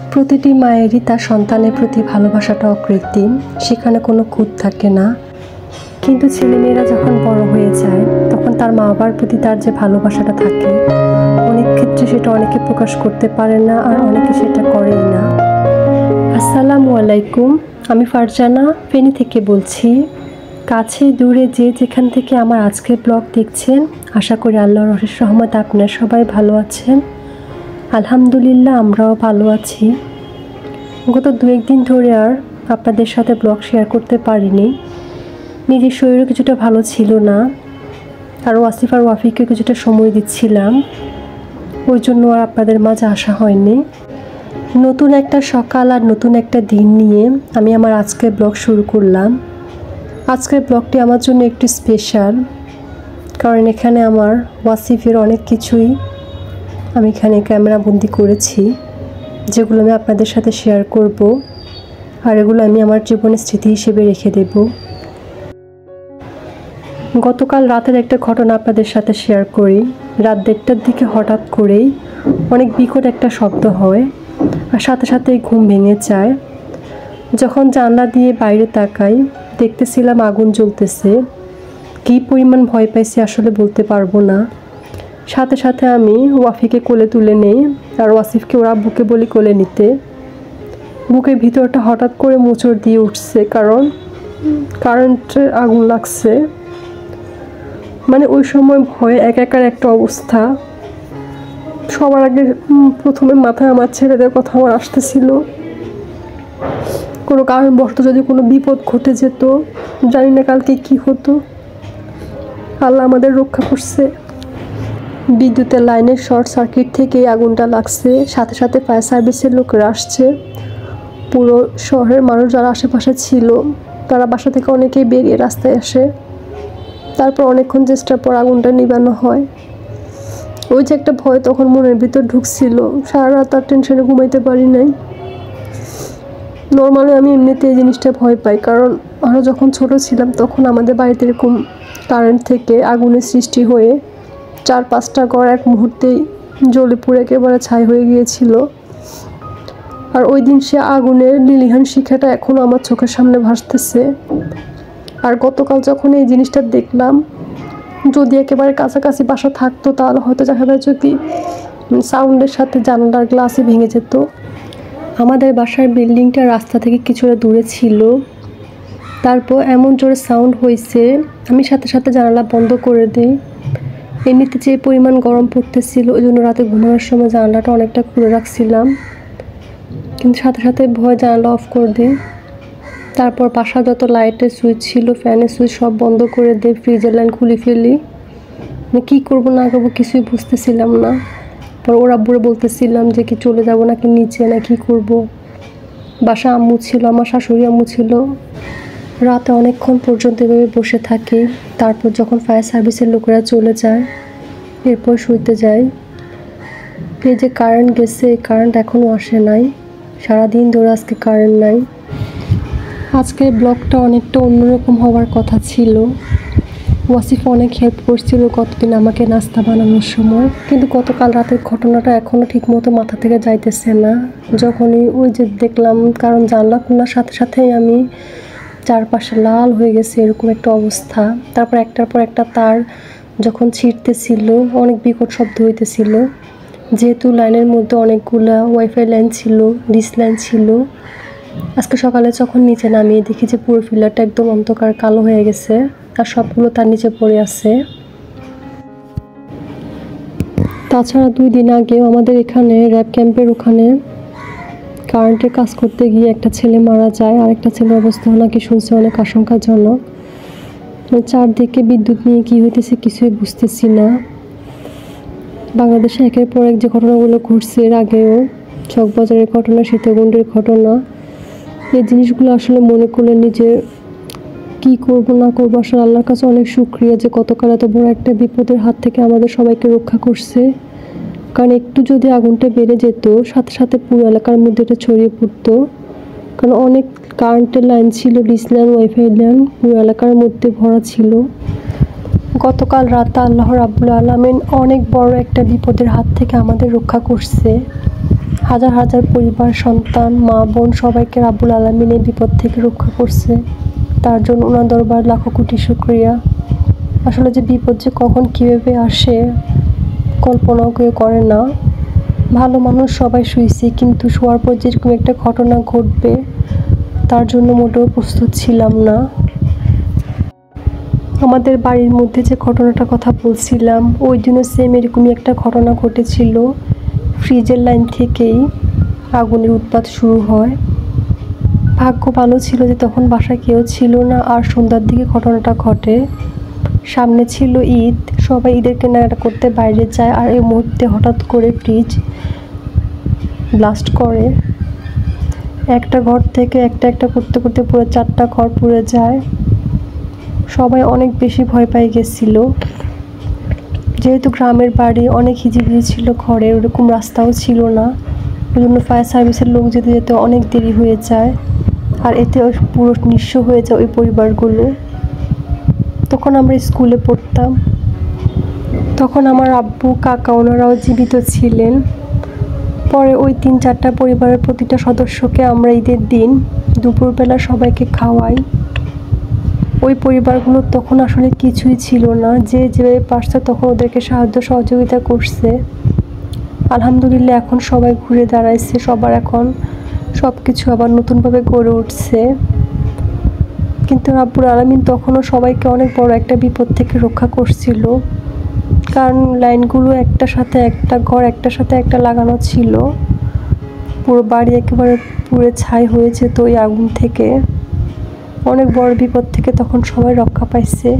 প্রতিটি মায়েরই তার সন্তানের প্রতি ভালোবাসাটা অকৃত্রিম, সেখানে কোনো খুঁত থাকে না। কিন্তু ছেলেমেয়েরা যখন বড় হয়ে যায় তখন তার মা বাবার প্রতি তার যে ভালোবাসাটা থাকে, অনেক ক্ষেত্রে সেটা অনেকে প্রকাশ করতে পারে না, আর অনেকে সেটা করেই না। আসসালামু আলাইকুম, আমি ফারজানা ফেনী থেকে বলছি। কাছে দূরে যে যেখান থেকে আমার আজকের ব্লগ দেখছেন, আশা করি আল্লাহর অশেষ রহমতে আপনারা সবাই ভালো আছেন। আলহামদুলিল্লাহ, আমরাও ভালো আছি। গত 2-1 দিন ধরে আর আপনাদের সাথে ব্লগ শেয়ার করতে পারিনি। নিজের শরীরও কিছুটা ভালো ছিল না, আর ওয়াসিফ আর ওয়াফিকে কিছুটা সময় দিচ্ছিলাম, ওই জন্য আর আপনাদের মাঝে আসা হয়নি। নতুন একটা সকাল আর নতুন একটা দিন নিয়ে আমি আমার আজকের ব্লগ শুরু করলাম। আজকের ব্লগটি আমার জন্য একটু স্পেশাল, কারণ এখানে আমার ওয়াসিফের অনেক কিছুই আমি এখানে ক্যামেরা বন্দি করেছি, যেগুলো আমি আপনাদের সাথে শেয়ার করব, আর এগুলো আমি আমার জীবনের স্মৃতি হিসেবে রেখে দেব। গতকাল রাতের একটা ঘটনা আপনাদের সাথে শেয়ার করি। রাত 1:30টার দিকে হঠাৎ করেই অনেক বিকট একটা শব্দ হয়, আর সাথে সাথেই ঘুম ভেঙে যায়। যখন জানলা দিয়ে বাইরে তাকাই, দেখতেছিলাম আগুন জ্বলতেছে। কী পরিমাণ ভয় পাইছি আসলে বলতে পারবো না। সাথে সাথে আমি ওয়াফিকে কোলে তুলে নেই, আর ওয়াসিফকে ওরা বুকে বলি কোলে নিতে। বুকের ভিতরটা হঠাৎ করে মোচড় দিয়ে উঠছে, কারণ কারেন্টের আগুন লাগছে। মানে ওই সময় ভয়ে একাকার একটা অবস্থা। সবার আগে প্রথমে মাথায় আমার ছেলেদের কথা আমার আসতেছিল। কোনো কারণবশত যদি কোনো বিপদ ঘটে যেত, জানি না কালকে কি হতো। আল্লাহ আমাদের রক্ষা করছে। বিদ্যুতের লাইনের শর্ট সার্কিট থেকে আগুনটা লাগছে। সাথে সাথে ফায়ার সার্ভিসের লোকেরা আসছে। পুরো শহরের মানুষ যারা আশেপাশে ছিল তারা বাসা থেকে অনেকেই বেরিয়ে রাস্তায় আসে। তারপর অনেকক্ষণ চেষ্টার পর আগুনটা নিবানো হয়। ওই যে একটা ভয় তখন মনের ভিতর ঢুকছিল, সারা রাত আর টেনশনে ঘুমাইতে পারি নাই। নর্মালি আমি এমনিতে এই জিনিসটা ভয় পাই, কারণ আরও যখন ছোট ছিলাম তখন আমাদের বাড়িতে এরকম কারেন্ট থেকে আগুনের সৃষ্টি হয়ে 4-5টা ঘর এক মুহূর্তেই জ্বলে পুড়ে একেবারে ছাই হয়ে গিয়েছিল। আর ওই দিন সে আগুনের লিলিহান শিখাটা এখনও আমার চোখের সামনে ভাসতেছে। আর গতকাল যখন এই জিনিসটা দেখলাম, যদি একেবারে কাছাকাছি বাসা থাকতো তাহলে হয়তো দেখা যায় যদি সাউন্ডের সাথে জানালার গ্লাসই ভেঙে যেত। আমাদের বাসার বিল্ডিংটা রাস্তা থেকে কিছুটা দূরে ছিল। তারপর এমন জোরে সাউন্ড হয়েছে, আমি সাথে সাথে জানালা বন্ধ করে দিই। এমনিতে যে পরিমাণ গরম পড়তেছিল, ওই জন্য রাতে ঘুমানোর সময় জানালাটা অনেকটা খুলে রাখছিলাম, কিন্তু সাথে সাথে ভয় জানালা অফ করে দিই। তারপর বাসা যত লাইটের সুইচ ছিল, ফ্যানের সুইচ সব বন্ধ করে দিই, ফ্রিজের লাইন খুলে ফেলি। মানে কী করবো না করবো কিছুই বুঝতেছিলাম না। পর ওর আব্বুরে বলতেছিলাম যে কি চলে যাবো নাকি নিচে, না কি করবো। বাসা আম্মু ছিল, আমার শাশুড়ি আম্মু ছিল। রাতে অনেকক্ষণ পর্যন্ত এভাবে বসে থাকি। তারপর যখন ফায়ার সার্ভিসের লোকেরা চলে যায়, এরপর শুইতে যাই। এই যে কারেন্ট গেছে, এই কারেন্ট এখনও আসে নাই। সারাদিন ধরে আজকে কারেন্ট নাই। আজকের ব্লগটা অনেকটা অন্যরকম হওয়ার কথা ছিল। ওয়াসিফ অনেক হেল্প করছিল কতদিন আমাকে নাস্তা বানানোর সময়, কিন্তু গতকাল রাতের ঘটনাটা এখনও ঠিকমতো মাথা থেকে যাইতেছে না। যখনই ওই যে দেখলাম, কারণ জানলা খোলার সাথে সাথেই আমি চারপাশে লাল হয়ে গেছে, এরকম একটা অবস্থা। তারপর একটার পর একটা তার যখন ছিঁড়তেছিল, অনেক বিকট শব্দ হইতেছিল। যেহেতু লাইনের মধ্যে অনেকগুলা ওয়াইফাই লাইন ছিল, ডিশ লাইন ছিল। আজকে সকালে যখন নিচে নামিয়ে দেখি যে পুরো ফিলারটা একদম অন্ধকার কালো হয়ে গেছে, আর সবগুলো তার নিচে পড়ে আছে। তাছাড়া 2 দিন আগেও আমাদের এখানে র্যাব ক্যাম্পের ওখানে কারেন্টের কাজ করতে গিয়ে একটা ছেলে মারা যায়, আর একটা ছেলের অবস্থা নাকি শুনছে অনেক আশঙ্কাজনক। চারদিকে বিদ্যুৎ নিয়ে কী হইতেছে কিছুই বুঝতেছি না। বাংলাদেশে একের পর এক যে ঘটনাগুলো ঘটছে, এর আগেও চকবাজারের ঘটনা, সীতাকুণ্ডের ঘটনা, এই জিনিসগুলো আসলে মনে করলে নিজে কী করবো না করবো। আসলে আল্লাহর কাছে অনেক শুকরিয়া যে গতকাল এত বড় একটা বিপদের হাত থেকে আমাদের সবাইকে রক্ষা করছে। কারণ একটু যদি আগুনটা বেড়ে যেত, সাথে সাথে পুরো এলাকার মধ্যে এটা ছড়িয়ে পড়তো। কারণ অনেক কারেন্টের লাইন ছিল, ডিশ লাইন, ওয়াইফাই লাইন পুরো এলাকার মধ্যে ভরা ছিল। গতকাল রাতে আল্লাহ রাব্বুল আলামিন অনেক বড় একটা বিপদের হাত থেকে আমাদের রক্ষা করছে। হাজার হাজার পরিবার, সন্তান, মা বোন সবাইকে রাব্বুল আলামিন এই বিপদ থেকে রক্ষা করছে। তার জন্য ওনার দরবার লাখো কোটি শুকরিয়া। আসলে যে বিপদ যে কখন কীভাবে আসে কল্পনাও কেউ করে না। ভালো মানুষ সবাই শুয়েছে, কিন্তু শোয়ার পর যেরকম একটা ঘটনা ঘটবে তার জন্য মোটেও প্রস্তুত ছিলাম না। আমাদের বাড়ির মধ্যে যে ঘটনাটার কথা বলছিলাম, ওই দিনও সেম এরকমই একটা ঘটনা ঘটেছিল। ফ্রিজের লাইন থেকেই আগুনের উৎপাত শুরু হয়। ভাগ্য ভালো ছিল যে তখন বাসায় কেউ ছিল না, আর সন্ধ্যার দিকে ঘটনাটা ঘটে। সামনে ছিল ঈদ, সবাই ঈদের কেনাকাটা করতে বাইরে যায়, আর এই মুহূর্তে হঠাৎ করে ফ্রিজ ব্লাস্ট করে। একটা ঘর থেকে একটা একটা করতে করতে পুরো 4টা ঘর পুড়ে যায়। সবাই অনেক বেশি ভয় পেয়ে গেছিল। যেহেতু গ্রামের বাড়ি, অনেক হিজিবিজি ছিল ঘরে, ওরকম রাস্তাও ছিল না, ওই জন্য ফায়ার সার্ভিসের লোক যেতে যেতে অনেক দেরি হয়ে যায়, আর এতে পুরো নিঃস্ব হয়ে যায় ওই পরিবারগুলো। তখন আমরা স্কুলে পড়তাম, তখন আমার আব্বু কাকা ওনারাও জীবিত ছিলেন। পরে ওই 3-4টা পরিবারের প্রতিটা সদস্যকে আমরা ঈদের দিন দুপুরবেলা সবাইকে খাওয়াই। ওই পরিবারগুলোর তখন আসলে কিছুই ছিল না, যে যেভাবে পারছে তখন ওদেরকে সাহায্য সহযোগিতা করছে। আলহামদুলিল্লাহ এখন সবাই ঘুরে দাঁড়াইছে, সবার এখন সব কিছু আবার নতুনভাবে গড়ে উঠছে। কিন্তু রাব্বুল আলামিন তখনও সবাইকে অনেক বড় একটা বিপদ থেকে রক্ষা করছিল, কারণ লাইনগুলো একটার সাথে একটা, ঘর একটার সাথে একটা লাগানো ছিল। পুরো বাড়ি একেবারে পুড়ে ছাই হয়ে যেত ওই আগুন থেকে। অনেক বড় বিপদ থেকে তখন সবাই রক্ষা পাইছে।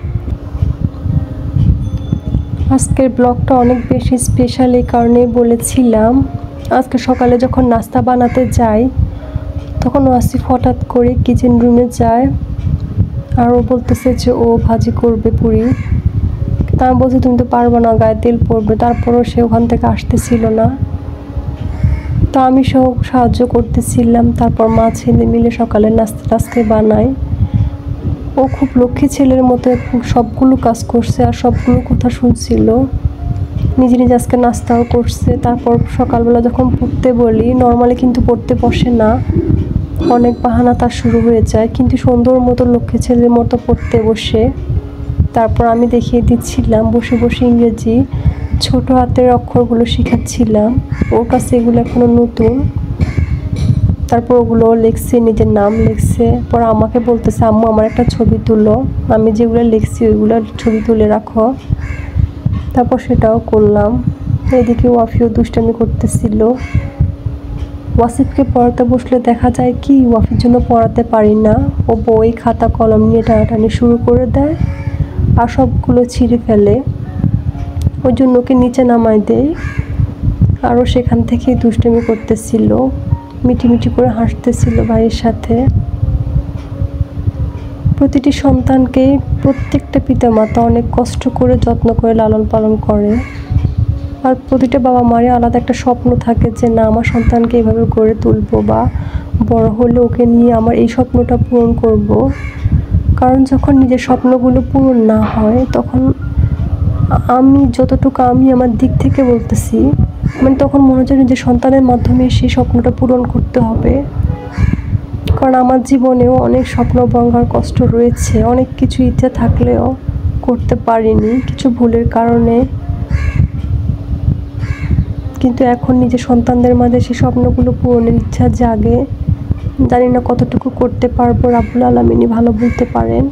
আজকের ব্লগটা অনেক বেশি স্পেশাল, এই কারণেই বলেছিলাম। আজকে সকালে যখন নাস্তা বানাতে যাই তখন ওয়াসিফ হঠাৎ করে কিচেন রুমে যায়, আর ও বলতেছে যে ও ভাজি করবে পুরি। তা আমি বলছি তুমি তো পারবো না, গায়ে তেল পড়বে। তারপরও সে ওখান থেকে আসতেছিল না, তো আমি সব সাহায্য করতেছিলাম। তারপর মা ছেলে মিলে সকালে নাস্তা টাস্তে বানাই। ও খুব লক্ষ্মী ছেলের মতো সবগুলো কাজ করছে, আর সবগুলো কথা শুনছিল। নিজে নিজে আজকে নাস্তাও করছে। তারপর সকালবেলা যখন পড়তে বলি, নর্মালি কিন্তু পড়তে বসে না, অনেক বাহানা তার শুরু হয়ে যায়, কিন্তু সুন্দর মতো লক্ষ্মী ছেলের মতো পড়তে বসে। তারপর আমি দেখিয়ে দিচ্ছিলাম বসে বসে ইংরেজি ছোট হাতের অক্ষরগুলো শেখাচ্ছিলাম, ওর কাছে এগুলো এখনো নতুন। তারপর ওগুলো লিখছে, নিজের নাম লিখছে। পর আমাকে বলতেছে আম্মু আমার একটা ছবি তুলো, আমি যেগুলো লিখছি ওইগুলো ছবি তুলে রাখো। তারপর সেটাও করলাম। এদিকে ওয়াফিও দুষ্টামি করতেছিল। ওয়াসিফকে পড়াতে বসলে দেখা যায় কি ওয়াফির জন্য পড়াতে পারি না, ও বই খাতা কলম নিয়ে টানাটানি শুরু করে দেয় আর সবগুলো ছিঁড়ে ফেলে। ওই জন্য ওকে নিচে নামাই দেয়, আরও সেখান থেকেই দুষ্টামি করতেছিল, মিটিমিটি করে হাসতেছিল ভাইয়ের সাথে। প্রতিটি সন্তানকে প্রত্যেকটা পিতামাতা অনেক কষ্ট করে যত্ন করে লালন পালন করে, আর প্রতিটা বাবা মায়ের আলাদা একটা স্বপ্ন থাকে যে না আমার সন্তানকে এভাবে গড়ে তুলবো, বা বড় হলে ওকে নিয়ে আমার এই স্বপ্নটা পূরণ করব। কারণ যখন নিজের স্বপ্নগুলো পূরণ না হয় তখন আমি যতটুকু আমি আমার দিক থেকে বলতেছি, মানে তখন মনে হচ্ছে নিজের সন্তানের মাধ্যমে সেই স্বপ্নটা পূরণ করতে হবে। কারণ আমার জীবনেও অনেক স্বপ্ন ভঙ্গার কষ্ট রয়েছে, অনেক কিছু ইচ্ছা থাকলেও করতে পারিনি কিছু ভুলের কারণে। কিন্তু এখন নিজের সন্তানদের মাঝে সেই স্বপ্নগুলো পূরণের ইচ্ছা জাগে। জানি না কতটুকু করতে পারবো, রাব্বুল আলামিনই ভালো বলতে পারেন।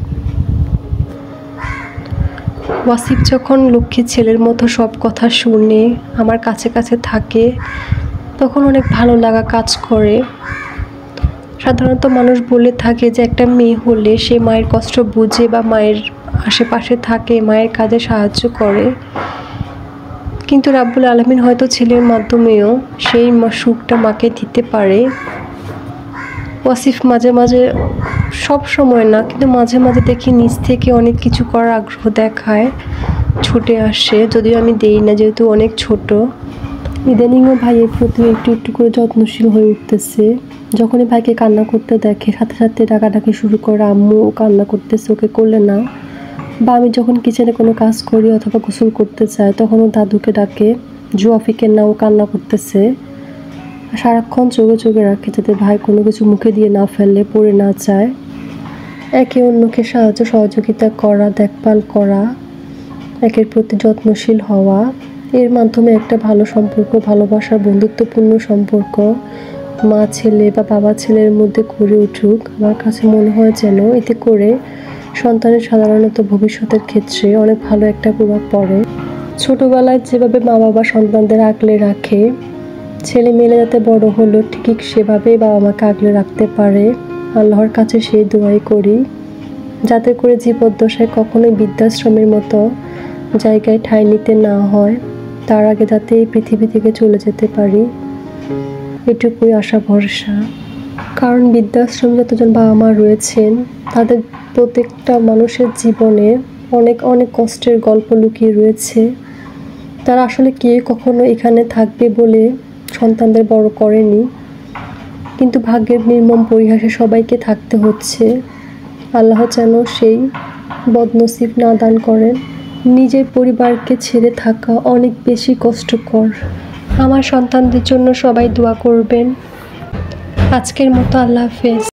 ওয়াসিফ যখন লক্ষ্মী ছেলের মতো সব কথা শুনে আমার কাছে কাছে থাকে তখন অনেক ভালো লাগা কাজ করে। সাধারণত মানুষ বলে থাকে যে একটা মেয়ে হলে সে মায়ের কষ্ট বুঝে বা মায়ের আশেপাশে থাকে, মায়ের কাজে সাহায্য করে। কিন্তু রাব্বুল আলামিন হয়তো ছেলের মাধ্যমেও সেই সুখটা মাকে দিতে পারে। ওয়াসিফ মাঝে মাঝে, সব সময় না কিন্তু মাঝে মাঝে দেখি নিজ থেকে অনেক কিছু করার আগ্রহ দেখায়, ছুটে আসে, যদিও আমি দেই না যেহেতু অনেক ছোট। ইদানিংও ভাইয়ের প্রতি একটু একটু করে যত্নশীল হয়ে উঠতেছে। যখনই ভাইকে কান্না করতে দেখে সাথে সাথে ডাকাডাকি শুরু করে, আম্মু ও কান্না করতেছে ওকে করলে না। বা আমি যখন কিচেনে কোনো কাজ করি অথবা গোসল করতে চাই তখন ও দাদুকে ডাকে, জুয়াফিকে না ও কান্না করতেছে। সারাক্ষণ চোখে চোখে রাখে যাতে ভাই কোনো কিছু মুখে দিয়ে না ফেললে পড়ে না যায়। একে অন্যকে সাহায্য সহযোগিতা করা, দেখভাল করা, একের প্রতি যত্নশীল হওয়া, এর মাধ্যমে একটা ভালো সম্পর্ক, ভালোবাসার বন্ধুত্বপূর্ণ সম্পর্ক মা ছেলে বা বাবা ছেলের মধ্যে গড়ে উঠুক। আমার কাছে মনে হয় যেন এতে করে সন্তানের সাধারণত ভবিষ্যতের ক্ষেত্রে অনেক ভালো একটা প্রভাব পড়ে। ছোটোবেলায় যেভাবে মা বাবা সন্তানদের আগলে রাখে, ছেলে মেয়েরা যাতে বড় হলো ঠিক সেভাবেই বাবা মাকে আগলে রাখতে পারে। আল্লাহর কাছে সেই দোয়াই করি যাতে করে জীবদ্দশায় কখনোই বৃদ্ধাশ্রমের মতো জায়গায় ঠাঁই নিতে না হয়, তার আগে যাতে এই পৃথিবী থেকে চলে যেতে পারি, এটুকুই আশা ভরসা। কারণ বৃদ্ধাশ্রমে যতজন বাবা মা রয়েছেন তাদের প্রত্যেকটা মানুষের জীবনে অনেক অনেক কষ্টের গল্প লুকিয়ে রয়েছে। তারা আসলে কেউ কখনো এখানে থাকবে বলে সন্তানদের বড় করেনি, কিন্তু ভাগ্যের নির্মম পরিহাসে সবাইকে থাকতে হচ্ছে। আল্লাহ যেন সেই বদনসিব না দান করেন। নিজের পরিবারকে ছেড়ে থাকা অনেক বেশি কষ্টকর। আমার সন্তানদের জন্য সবাই দোয়া করবেন। আজকের মতো আল্লাহ হাফেজ।